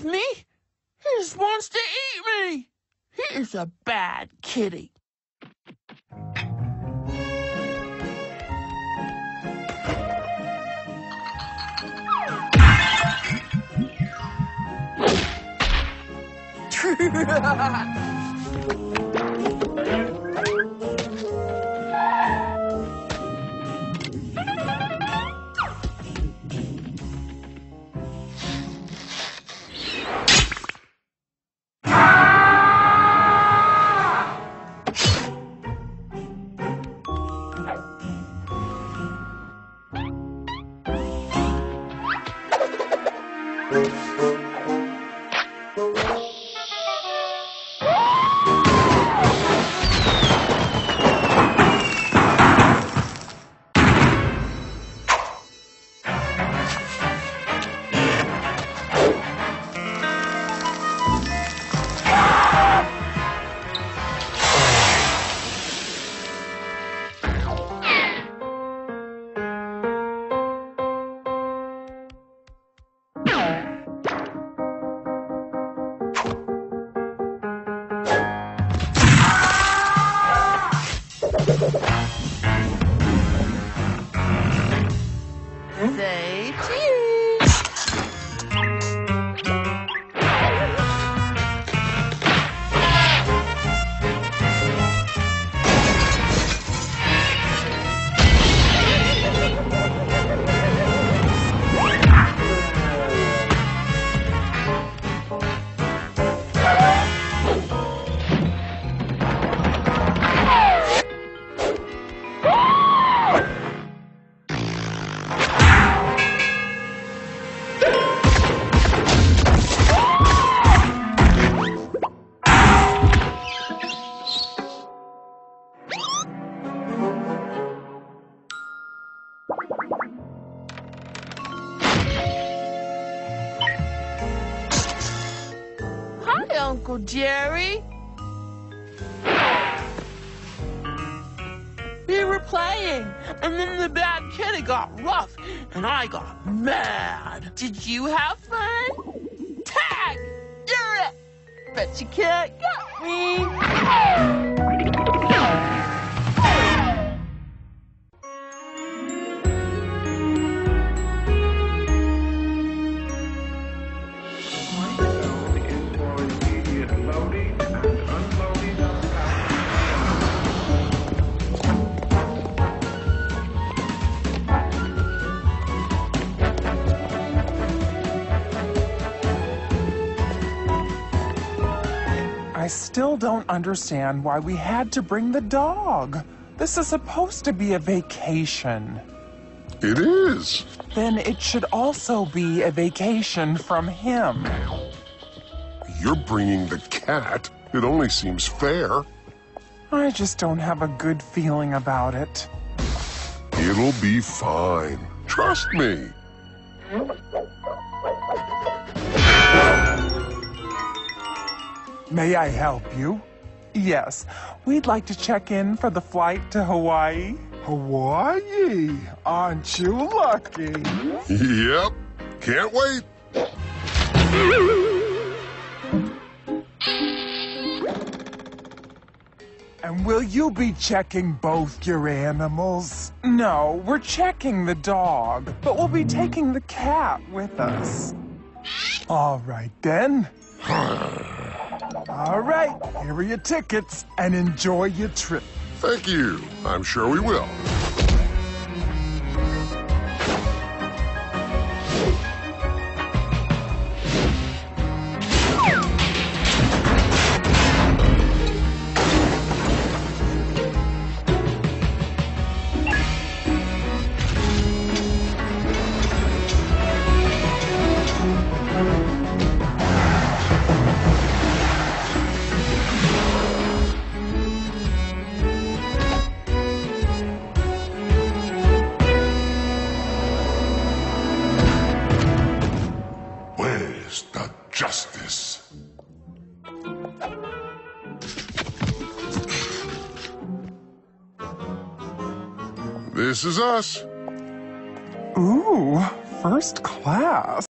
with me. He just wants to eat me. He's a bad kitty. Say cheese. Hi, Uncle Jerry. We were playing, and then the bad kitty got rough, and I got mad. Did you have fun? Tag! You're it! Bet you can't get me. I still don't understand why we had to bring the dog. This is supposed to be a vacation. It is. Then it should also be a vacation from him. You're bringing the cat. It only seems fair. I just don't have a good feeling about it. It'll be fine. Trust me. May I help you? Yes, we'd like to check in for the flight to Hawaii. Hawaii? Aren't you lucky? Yep. Can't wait. And will you be checking both your animals? No, we're checking the dog, but we'll be taking the cat with us. All right, then. All right, here are your tickets, and enjoy your trip. Thank you. I'm sure we will. Where's the justice? This is us. Ooh, first class.